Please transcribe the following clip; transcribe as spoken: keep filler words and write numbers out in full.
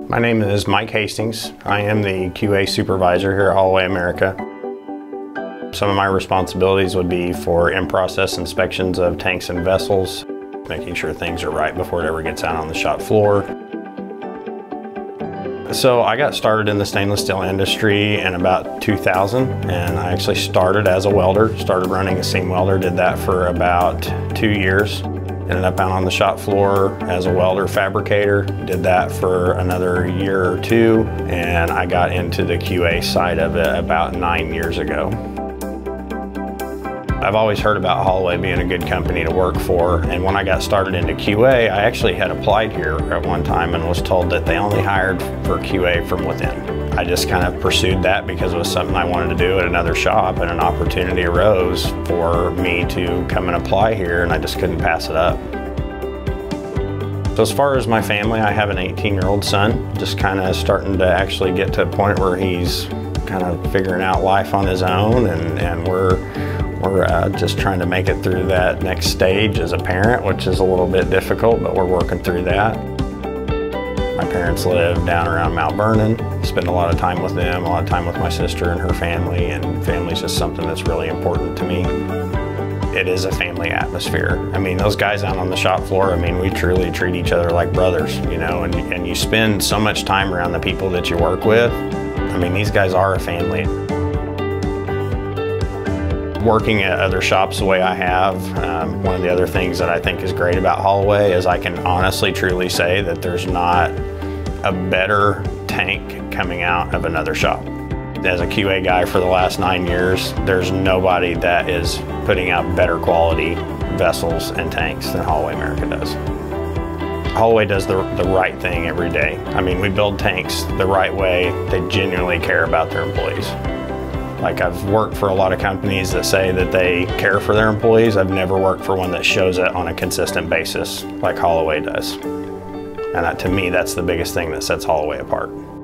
My name is Mike Hastings. I am the Q A supervisor here at HOLLOWAY America. Some of my responsibilities would be for in-process inspections of tanks and vessels, making sure things are right before it ever gets out on the shop floor. So I got started in the stainless steel industry in about two thousand, and I actually started as a welder, started running a seam welder, did that for about two years. Ended up out on the shop floor as a welder fabricator, did that for another year or two, and I got into the Q A side of it about nine years ago. I've always heard about Holloway being a good company to work for, and when I got started into Q A, I actually had applied here at one time and was told that they only hired for Q A from within. I just kind of pursued that because it was something I wanted to do at another shop, and an opportunity arose for me to come and apply here, and I just couldn't pass it up. So as far as my family, I have an eighteen year old son, just kind of starting to actually get to a point where he's kind of figuring out life on his own, and, and we're We're uh, just trying to make it through that next stage as a parent, which is a little bit difficult, but we're working through that. My parents live down around Mount Vernon. Spend a lot of time with them, a lot of time with my sister and her family, and family's just something that's really important to me. It is a family atmosphere. I mean, those guys out on the shop floor, I mean, we truly treat each other like brothers, you know, and, and you spend so much time around the people that you work with. I mean, these guys are a family. Working at other shops the way I have, um, one of the other things that I think is great about Holloway is I can honestly truly say that there's not a better tank coming out of another shop. As a Q A guy for the last nine years, there's nobody that is putting out better quality vessels and tanks than Holloway America does. Holloway does the, the right thing every day. I mean, we build tanks the right way. They genuinely care about their employees. Like, I've worked for a lot of companies that say that they care for their employees. I've never worked for one that shows it on a consistent basis like Holloway does. And that, to me, that's the biggest thing that sets Holloway apart.